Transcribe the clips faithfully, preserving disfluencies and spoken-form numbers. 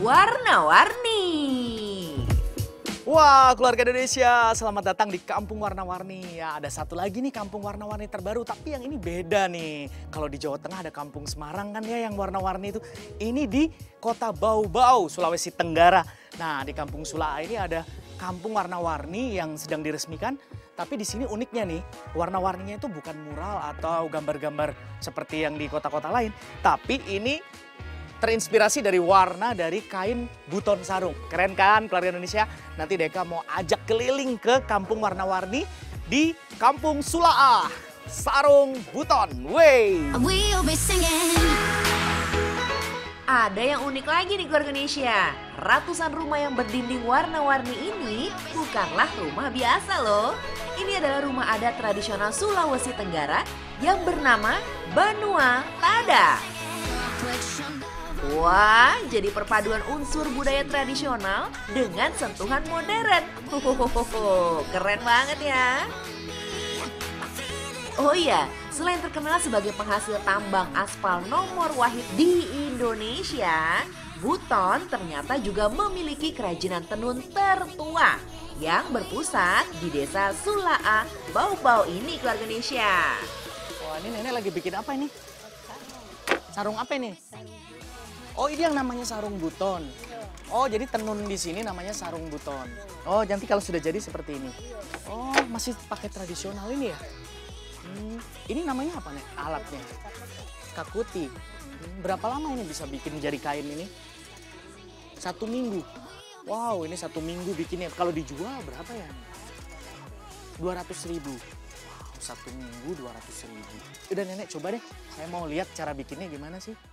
warna-warni. Wah, keluarga Indonesia, selamat datang di Kampung Warna-Warni. Ya, ada satu lagi nih kampung warna-warni terbaru, tapi yang ini beda nih. Kalau di Jawa Tengah ada Kampung Semarang kan ya yang warna-warni itu. Ini di Kota Bau-Bau, Sulawesi Tenggara. Nah, di Kampung Sula'a ini ada Kampung Warna-Warni yang sedang diresmikan. Tapi di sini uniknya nih, warna-warninya itu bukan mural atau gambar-gambar seperti yang di kota-kota lain. Tapi ini terinspirasi dari warna dari kain buton sarung. Keren kan keluarga Indonesia? Nanti Deka mau ajak keliling ke Kampung Warna-Warni di Kampung Sula'a. Sarung buton, wey! Ada yang unik lagi nih keluarga Indonesia. Ratusan rumah yang berdinding warna-warni ini bukanlah rumah biasa loh. Ini adalah rumah adat tradisional Sulawesi Tenggara yang bernama Banua Tada. Wah, jadi perpaduan unsur budaya tradisional dengan sentuhan modern. Hohohoho, keren banget ya. Oh iya, selain terkenal sebagai penghasil tambang aspal nomor wahid di Indonesia, Buton ternyata juga memiliki kerajinan tenun tertua yang berpusat di desa Sula'a, Bau-Bau ini keluarga Indonesia. Wah, ini nenek lagi bikin apa ini? Sarung apa ini? Oh, ini yang namanya sarung buton. Oh, jadi tenun di sini namanya sarung buton. Oh, nanti kalau sudah jadi seperti ini. Oh, masih pakai tradisional ini ya? Hmm, ini namanya apa nih alatnya? Kakuti. Hmm, berapa lama ini bisa bikin jadi kain ini? Satu minggu. Wow, ini satu minggu bikinnya. Kalau dijual berapa ya? dua ratus ribu. Wow, satu minggu dua ratus ribu. Udah nenek coba deh. Saya mau lihat cara bikinnya gimana sih.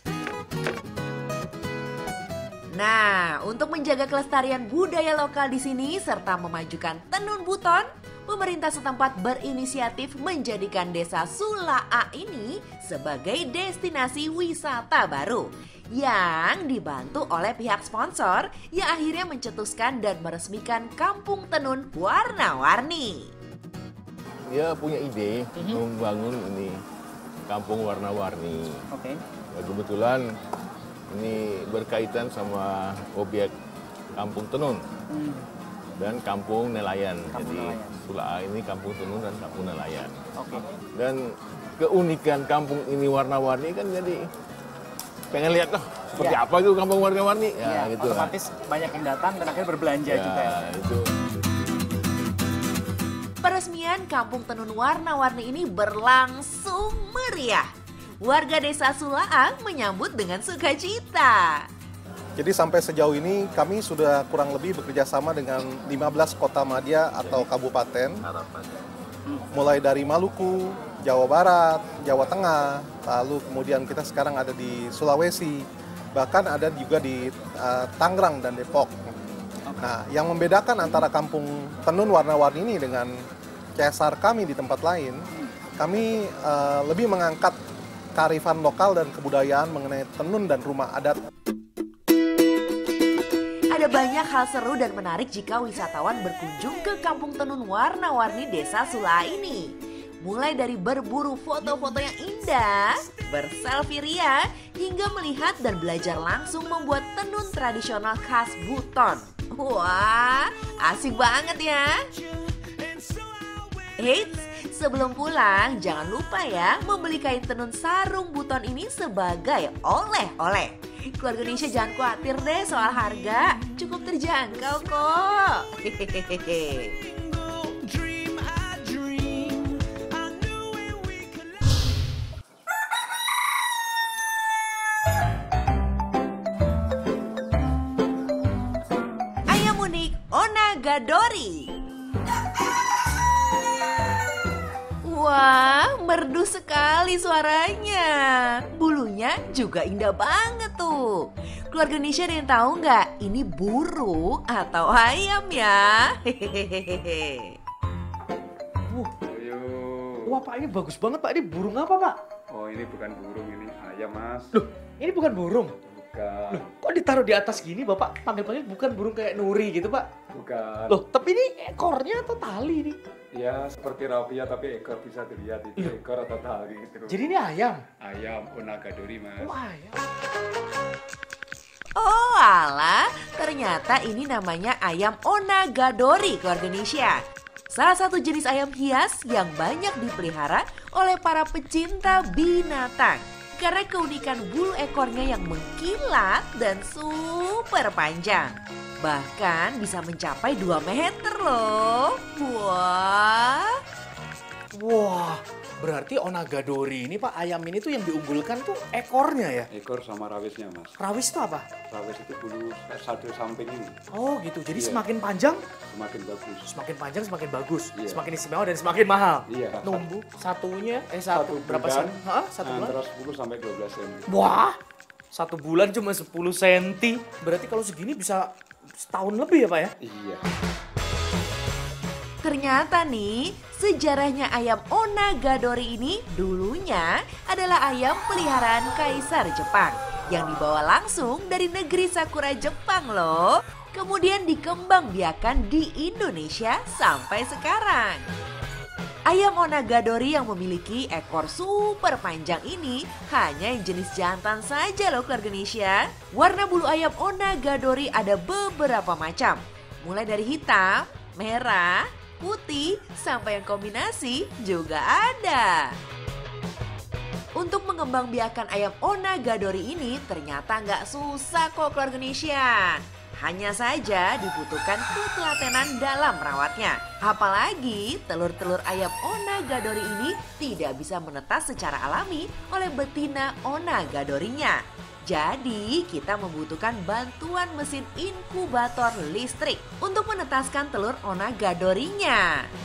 Nah, untuk menjaga kelestarian budaya lokal di sini serta memajukan tenun buton, pemerintah setempat berinisiatif menjadikan desa Sula'a ini sebagai destinasi wisata baru yang dibantu oleh pihak sponsor yang akhirnya mencetuskan dan meresmikan Kampung Tenun Warna-Warni. Dia punya ide mm-hmm. membangun ini Kampung Warna-Warni. Oke. Okay. Ya, kebetulan ini berkaitan sama objek Kampung Tenun hmm. dan Kampung Nelayan. Kampung Jadi Nelayan. Sula'a ini Kampung Tenun dan Kampung Nelayan. Oke. Okay. Dan keunikan kampung ini warna-warni kan jadi pengen lihat loh seperti ya. Apa itu Kampung Warna-Warni. Ya, ya gitu otomatis kan. Banyak yang datang dan akhirnya berbelanja ya, juga. Itu. Peresmian Kampung Tenun Warna-Warni ini berlangsung meriah. Warga desa Sula'a menyambut dengan sukacita. Jadi sampai sejauh ini kami sudah kurang lebih bekerja sama dengan lima belas kota madya atau kabupaten. Mulai dari Maluku, Jawa Barat, Jawa Tengah, lalu kemudian kita sekarang ada di Sulawesi, bahkan ada juga di uh, Tangerang dan Depok. Nah, yang membedakan antara Kampung Tenun Warna-Warni ini dengan cesar kami di tempat lain, kami uh, lebih mengangkat kearifan lokal dan kebudayaan mengenai tenun dan rumah adat. Ada banyak hal seru dan menarik jika wisatawan berkunjung ke Kampung Tenun Warna-Warni Desa Sula'a ini. Mulai dari berburu foto-foto yang indah, berselfie ria, hingga melihat dan belajar langsung membuat tenun tradisional khas Buton. Wah, asik banget ya. Eits, sebelum pulang jangan lupa ya membeli kain tenun sarung buton ini sebagai oleh-oleh. Keluarga Indonesia jangan khawatir deh soal harga, cukup terjangkau kok. Hehehe. Ayam unik Onagadori. Wah, merdu sekali suaranya. Bulunya juga indah banget tuh. Keluarga Indonesia ada yang tahu nggak? Ini burung atau ayam ya? Hehehe. Wah, wah Pak, ini bagus banget Pak. Ini burung apa Pak? Oh, ini bukan burung, ini ayam Mas. Loh, ini bukan burung? Bukan. Loh, kok ditaruh di atas gini Bapak? Panggil-panggil bukan burung kayak Nuri gitu Pak? Bukan. Loh, tapi ini ekornya atau tali nih? Ya, seperti rapia tapi ekor bisa dilihat itu Loh. ekor atau tali gitu. Jadi ini ayam? Ayam Onagadori Mas. Oh, ayam. Oh alah, ternyata ini namanya ayam onagadori keluarga Nisha. Salah satu jenis ayam hias yang banyak dipelihara oleh para pecinta binatang. Karena keunikan bulu ekornya yang mengkilat dan super panjang. Bahkan bisa mencapai dua meter loh. Wah. Wah, berarti onagadori ini Pak, ayam ini tuh yang diunggulkan tuh ekornya ya? Ekor sama rawisnya mas. Rawis itu apa? Rawis itu bulu satu samping ini Oh gitu, jadi Iya. semakin panjang, semakin bagus. semakin panjang semakin bagus, Iya. semakin istimewa dan semakin mahal. Iya. Numbu satunya, eh satu, berapa bulan, senti? Hah? Satu bulan? antara sepuluh sampai dua belas senti. Wah, satu bulan cuma sepuluh senti. Berarti kalau segini bisa setahun lebih ya Pak ya? Iya. Ternyata nih, sejarahnya ayam onagadori ini dulunya adalah ayam peliharaan Kaisar Jepang yang dibawa langsung dari negeri Sakura Jepang loh. Kemudian dikembangbiakan di Indonesia sampai sekarang. Ayam onagadori yang memiliki ekor super panjang ini hanya yang jenis jantan saja loh keluarga Nisha. Warna bulu ayam onagadori ada beberapa macam. Mulai dari hitam, merah, putih, sampai yang kombinasi juga ada. Untuk mengembangbiakan ayam onagadori ini ternyata nggak susah kok keluarga Nisha. Hanya saja dibutuhkan ketelatenan dalam merawatnya. Apalagi telur-telur ayam onagadori ini tidak bisa menetas secara alami oleh betina onagadorinya. Jadi kita membutuhkan bantuan mesin inkubator listrik untuk menetaskan telur onagadorinya.